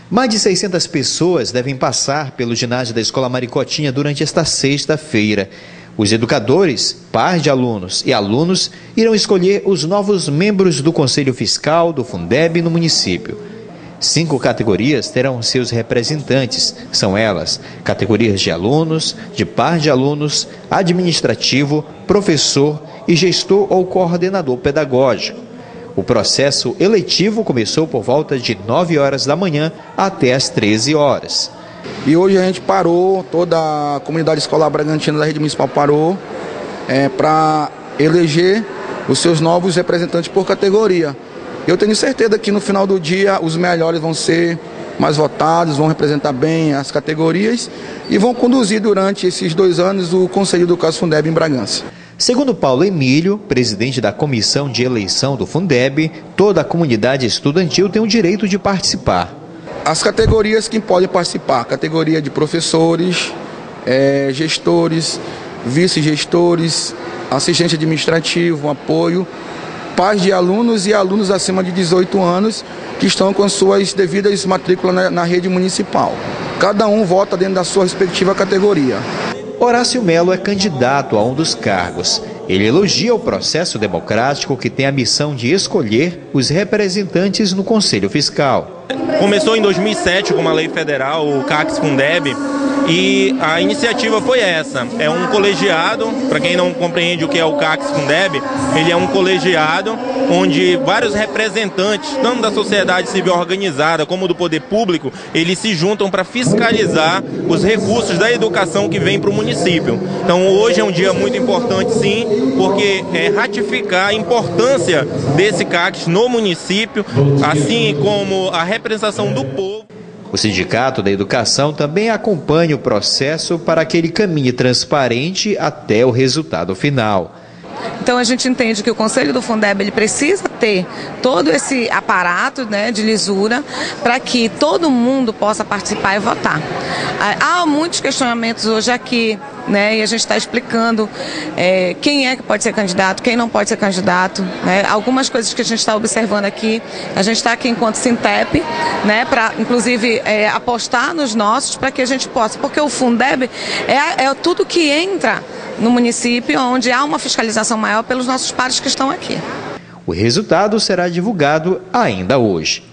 Mais de 600 pessoas devem passar pelo ginásio da Escola Maricotinha durante esta sexta-feira. Os educadores, pais de alunos e alunos irão escolher os novos membros do Conselho Fiscal do Fundeb no município. 5 categorias terão seus representantes. São elas: categorias de alunos, de par de alunos, administrativo, professor e gestor ou coordenador pedagógico. O processo eletivo começou por volta de 9 horas da manhã até as 13 horas. E hoje a gente parou, toda a comunidade escolar bragantina da rede municipal parou para eleger os seus novos representantes por categoria. Eu tenho certeza que no final do dia os melhores vão ser mais votados, vão representar bem as categorias e vão conduzir durante esses 2 anos o Conselho do Caso Fundeb em Bragança. Segundo Paulo Emílio, presidente da comissão de eleição do Fundeb, toda a comunidade estudantil tem o direito de participar. As categorias que podem participar: categoria de professores, gestores, vice-gestores, assistente administrativo, apoio, pais de alunos e alunos acima de 18 anos que estão com suas devidas matrículas na rede municipal. Cada um vota dentro da sua respectiva categoria. Horácio Melo é candidato a um dos cargos. Ele elogia o processo democrático que tem a missão de escolher os representantes no Conselho Fiscal. Começou em 2007 com uma lei federal, o CACS Fundeb, e a iniciativa foi essa. É um colegiado, para quem não compreende o que é o CACS Fundeb, ele é um colegiado onde vários representantes, tanto da sociedade civil organizada como do poder público, eles se juntam para fiscalizar os recursos da educação que vem para o município. Então hoje é um dia muito importante, sim, porque é ratificar a importância desse CACS no município, assim como a representação do povo. O Sindicato da Educação também acompanha o processo para que ele caminhe transparente até o resultado final. Então a gente entende que o Conselho do Fundeb ele precisa ter todo esse aparato, né, de lisura para que todo mundo possa participar e votar. Há muitos questionamentos hoje aqui, né, e a gente está explicando quem é que pode ser candidato, quem não pode ser candidato, né, algumas coisas que a gente está observando aqui. A gente está aqui enquanto Sintep, né, para inclusive apostar nos nossos para que a gente possa, porque o Fundeb é tudo que entra no município, onde há uma fiscalização maior pelos nossos pares que estão aqui. O resultado será divulgado ainda hoje.